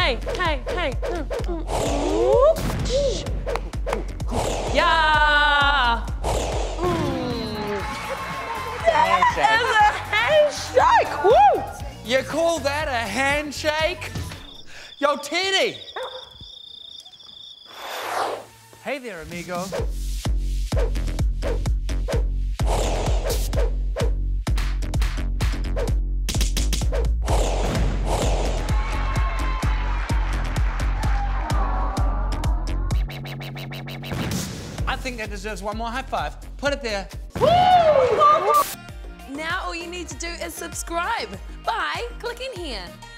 hey, hey, hey. Yeah. That is a handshake. Woo! You call that a handshake? Yo, Teddy. Hey there, amigo. I think that deserves one more high five. Put it there. Woo! Now all you need to do is subscribe by clicking here.